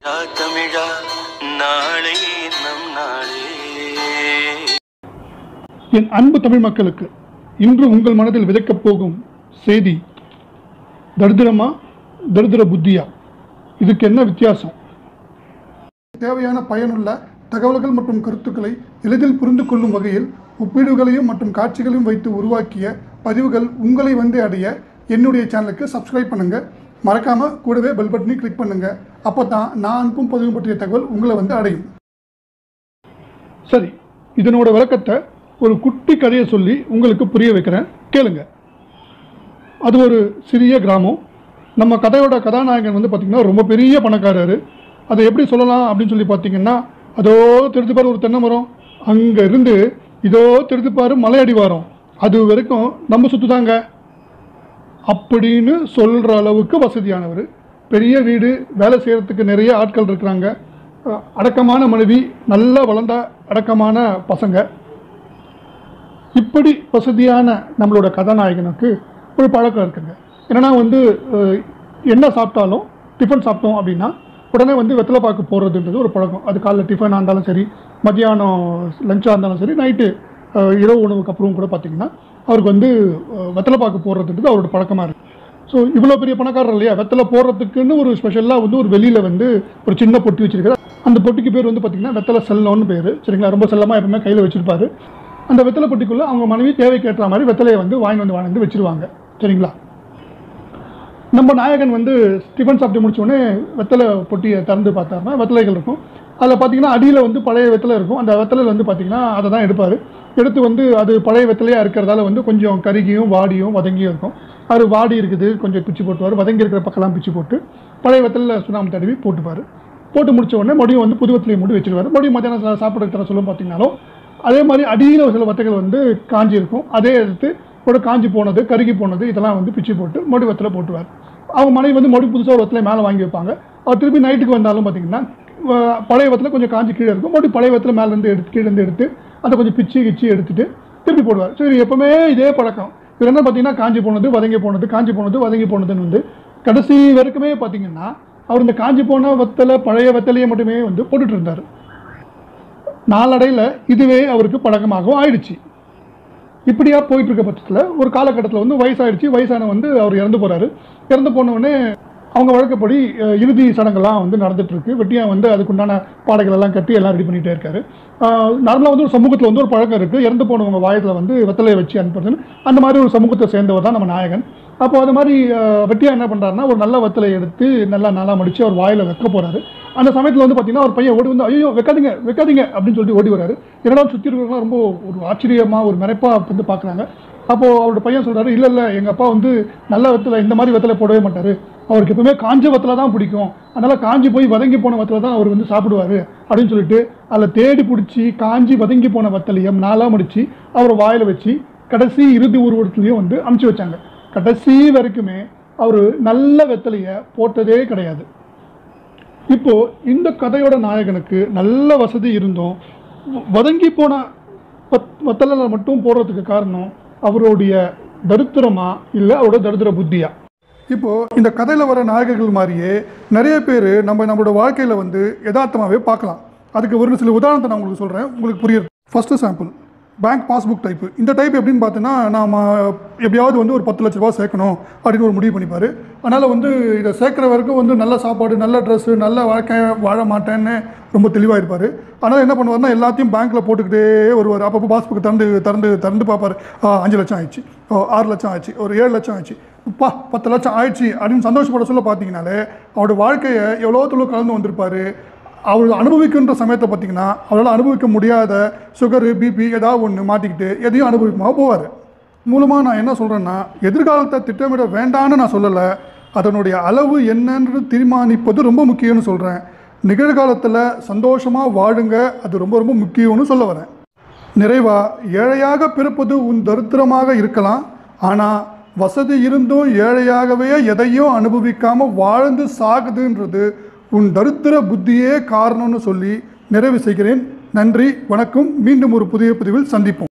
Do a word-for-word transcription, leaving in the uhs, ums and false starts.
தமிழா நாளை நம் நாளே. என் அன்பு தமிழ் மக்களுக்கு இன்று உங்கள் மனதில் விதைக்கப் போகும் செய்தி, தரித்திரமா தரித்திர புத்தியா, இதுக்கு என்ன வித்தியாசம்? தேவையான பயனுள்ள தகவல்கள் மற்றும் கருத்துக்களை எளிதில் புரிந்து கொள்ளும் வகையில் ஒப்பீடுகளையும் மற்றும் காட்சிகளையும் வைத்து உருவாக்கிய பதிவுகள் உங்களை வந்து அடைய என்னுடைய சேனலுக்கு சப்ஸ்கிரைப் பண்ணுங்கள். மறக்காமல் கூடவே பெல் பட்டனை கிளிக் பண்ணுங்கள். அப்போ தான் நான் அனுப்பும் பதிவு பற்றிய தகவல் உங்களை வந்து அடையும். சரி, இதனோட விளக்கத்தை ஒரு குட்டி கதையை சொல்லி உங்களுக்கு புரிய வைக்கிறேன், கேளுங்க. அது ஒரு சிறிய கிராமம். நம்ம கதையோட கதாநாயகன் வந்து பார்த்திங்கன்னா ரொம்ப பெரிய பணக்காரர். அதை எப்படி சொல்லலாம் அப்படின்னு சொல்லி பார்த்தீங்கன்னா, அதோ திருத்துப்பார் ஒரு தென்னை மரம், அங்கே இருந்து இதோ திருத்துப்பார் மலை அடிவாரம், அது வரைக்கும் நம்ம சுற்றுதாங்க அப்படின்னு சொல்கிற அளவுக்கு வசதியானவர். பெரிய வீடு, வேலை செய்கிறதுக்கு நிறைய ஆட்கள் இருக்கிறாங்க, அடக்கமான மனைவி, நல்லா வளர்ந்த அடக்கமான பசங்க. இப்படி வசதியான நம்மளோட கதாநாயகனுக்கு ஒரு பழக்கம் இருக்குங்க. என்னென்னா வந்து என்ன சாப்பிட்டாலும், டிஃபன் சாப்பிட்டோம் அப்படின்னா உடனே வந்து வெத்தலை பாக்கு போடுறதுன்றது ஒரு பழக்கம். அது காலைல டிஃபனாக இருந்தாலும் சரி, மத்தியானம் லஞ்சாக இருந்தாலும் சரி, நைட்டு இரவு உணவுக்கு அப்புறம் கூட பார்த்திங்கன்னா அவருக்கு வந்து வெத்தலை பாக்கு போடுறதுன்றது அவரோட பழக்கமாக இருக்குது. ஸோ இவ்வளோ பெரிய பணக்காரர் இல்லையா, வெத்தலை போடுறதுக்குன்னு ஒரு ஸ்பெஷலாக வந்து ஒரு வெளியில் வந்து ஒரு சின்ன பொட்டி வச்சுருக்காரு. அந்த பொட்டிக்கு பேர் வந்து பார்த்திங்கன்னா வெத்தலை செல்லம்னு பேர், சரிங்களா? ரொம்ப செல்லமாக எப்பவுமே கையில் வச்சுருப்பாரு. அந்த வெத்தலை பொட்டிக்குள்ளே அவங்க மனைவி தேவைக்கேற்ற மாதிரி வெத்தலையை வந்து வாங்கி வந்து வாங்கி வச்சுருவாங்க, சரிங்களா? நம்ம நாயகன் வந்து டிஃபன் சாப்பிட்டு முடிச்சோடனே வெத்தலை பொட்டியை திறந்து பார்த்தாருன்னா வெத்தலைகள் இருக்கும். அதில் பார்த்திங்கன்னா அடியில் வந்து பழைய வெத்தலை இருக்கும். அந்த வெத்தலையில் வந்து பார்த்திங்கன்னா அதை தான் எடுப்பார். எடுத்து வந்து அது பழைய வெத்தலையாக இருக்கிறதால வந்து கொஞ்சம் கருகியும் வாடியும் வதங்கியும் இருக்கும். அது வாடி இருக்குது கொஞ்சம் பிச்சு போட்டுவார், வதங்கி இருக்கிற பக்கம்லாம் பிச்சு போட்டு பழைய வெத்தலையில் சுண்ணாம்பு தடவி போட்டுப்பார். போட்டு முடிச்ச உடனே மறுபடியும் வந்து புது வெத்தலையை மூடி வச்சுருவார். மறுபடியும் மத்தியானம் சாப்பிட்ற தர சொல்லும் பார்த்திங்கனாலும் அதே மாதிரி அடியில் சில வெத்தைகள் வந்து காஞ்சி இருக்கும். அதே எடுத்து கூட காஞ்சி போனது, கருகி போனது, இதெல்லாம் வந்து பிச்சு போட்டு மறுபடி வெத்தலை போட்டுவார். அவங்க மனைவி வந்து மறுபடியும் புதுசாக ஒரு வெத்தலை மேலே வாங்கி வைப்பாங்க. அவர் திருப்பி நைட்டுக்கு வந்தாலும் பார்த்திங்கன்னா பழைய வெத்தலை கொஞ்சம் காஞ்சி கீழே இருக்கும். மறுபடியும் பழைய வெத்தலை மேலேருந்து எடுத்து கீழேருந்து எடுத்து அதை கொஞ்சம் பிச்சு கிச்சு எடுத்துகிட்டு திருப்பி போடுவார். சரி, எப்பவுமே இதே பழக்கம். இவர் என்ன பார்த்தீங்கன்னா காஞ்சி போனது வதங்கி போனது, காஞ்சி போனது வதங்கி போனதுன்னு வந்து கடைசி வரைக்குமே பார்த்தீங்கன்னா அவர் இந்த காஞ்சி போன வெத்தலை பழைய வெத்தலையை மட்டுமே வந்து போட்டுட்டு இருந்தார். நாளடைவில் இதுவே அவருக்கு பழக்கமாகவும் ஆயிடுச்சு. இப்படியா போயிட்டு இருக்க பட்சத்தில் ஒரு காலகட்டத்தில் வந்து வயசாகிடுச்சு. வயசான வந்து அவர் இறந்து போகிறாரு. இறந்து போனவுடனே அவங்க வழக்கப்படி இறுதி சடங்கெல்லாம் வந்து நடந்துகிட்ருக்கு. வெட்டியாக வந்து அதுக்குண்டான பாடைகள் எல்லாம் கட்டி எல்லாம் ரெடி பண்ணிகிட்டே இருக்காரு. நார்மலாக வந்து ஒரு சமூகத்தில் வந்து ஒரு பழக்கம் இருக்குது, இறந்து போனவங்க வாயத்தில் வந்து வெத்தலையை வச்சு அனுப்புறதுன்னு. அந்த மாதிரி ஒரு சமூகத்தை சேர்ந்தவர் தான் நம்ம நாயகன். அப்போ அது மாதிரி வெட்டியாக என்ன பண்ணுறாருன்னா ஒரு நல்ல வெத்தலையை எடுத்து நல்லா நல்லா மடித்து அவர் வாயில் வைக்க போகிறாரு. அந்த சமயத்தில் வந்து பார்த்திங்கன்னா ஒரு பையன் ஓடி வந்து ஐயோ வைக்காதீங்க வைக்காதீங்க அப்படின்னு சொல்லிட்டு ஓடி வராரு. என்னடா சுற்றி இருக்கிறவங்களாம் ரொம்ப ஒரு ஆச்சரியமாக ஒரு மிரப்பாக வந்து பார்க்குறாங்க. அப்போது அவரோட பையன் சொல்கிறாரு, இல்லை இல்லை எங்கள் அப்பா வந்து நல்ல வெத்தலை இந்த மாதிரி வெத்தலை போடவே மாட்டார், அவருக்கு எப்பவுமே காஞ்ச வெத்தலை தான் பிடிக்கும், அதனால் காஞ்சி போய் வதங்கி போன வெத்தலை தான் அவர் வந்து சாப்பிடுவார் அப்படின்னு சொல்லிட்டு அதில் தேடி பிடிச்சி காஞ்சி வதங்கி போன வெத்தலையை நாளாக முடித்து அவர் வாயில் வச்சு கடைசி இறுதி உருவத்துலேயும் வந்து அமுச்சு வச்சாங்க. கடைசி வரைக்குமே அவர் நல்ல வெத்தலையை போட்டதே கிடையாது. இப்போது இந்த கதையோட நாயகனுக்கு நல்ல வசதி இருந்தும் வதங்கி போன வெத்தலை மட்டும் போடுறதுக்கு காரணம் அவருடைய தரித்திரமா இல்லை அவரோட தரித்திர புத்தியா? இப்போது இந்த கதையில் வர நாயகர்கள் மாதிரியே நிறைய பேர் நம்ம நம்மளோட வாழ்க்கையில் வந்து யதார்த்தமாகவே பார்க்கலாம். அதுக்கு ஒரு சில உதாரணத்தை நான் உங்களுக்கு சொல்கிறேன், உங்களுக்கு புரியுது. First sample bank passbook type. இந்த டைப் எப்படின்னு பார்த்தோன்னா, நாம் எப்படியாவது வந்து ஒரு பத்து லட்ச ரூபா சேர்க்கணும் அப்படின்னு ஒரு முடிவு பண்ணிப்பார். அதனால் வந்து இதை சேர்க்குற வரைக்கும் வந்து நல்ல சாப்பாடு, நல்ல ட்ரெஸ்ஸு, நல்ல வாழ்க்கை வாழ மாட்டேன்னு ரொம்ப தெளிவாக இருப்பார். அதனால் என்ன பண்ணுவார்னா எல்லாத்தையும் பேங்க்கில் போட்டுக்கிட்டே வருவார். அப்பப்போ பாஸ்புக் திறந்து திறந்து திறந்து பார்ப்பார். அஞ்சு லட்சம் ஆயிடுச்சு, ஆறு லட்சம் ஆயிடுச்சு, ஒரு ஏழு லட்சம் ஆயிடுச்சு, பா பத்து லட்சம் ஆயிடுச்சு அப்படின்னு சந்தோஷப்பட சொல்ல பார்த்தீங்கனாலே அவரோட வாழ்க்கையை எவ்வளோ தொழில் கலந்து வந்திருப்பார். அவர் அனுபவிக்கின்ற சமயத்தை பார்த்திங்கன்னா அவரால் அனுபவிக்க முடியாத சுகரு, பிபி ஏதாவது ஒன்று மாட்டிக்கிட்டு எதையும் அனுபவிக்கமாக போவார். மூலமாக நான் என்ன சொல்கிறேன்னா, எதிர்காலத்தை திட்டமிட வேண்டான்னு நான் சொல்லலை, அதனுடைய அளவு என்னன்னு தீர்மானிப்பது ரொம்ப முக்கியம்னு சொல்கிறேன். நிகழ்காலத்தில் சந்தோஷமாக வாழுங்க, அது ரொம்ப ரொம்ப முக்கியம்னு சொல்ல வரேன். நிறைவாக, ஏழையாக பிறப்பது உன் தரித்திரமாக இருக்கலாம், ஆனால் வசதி இருந்தும் ஏழையாகவே எதையும் அனுபவிக்காமல் வாழ்ந்து சாகுதுன்றது உன் தரித்திர புத்தியே காரணம்னு சொல்லி நிறைவு செய்கிறேன். நன்றி, வணக்கம். மீண்டும் ஒரு புதிய பதிவில் சந்திப்போம்.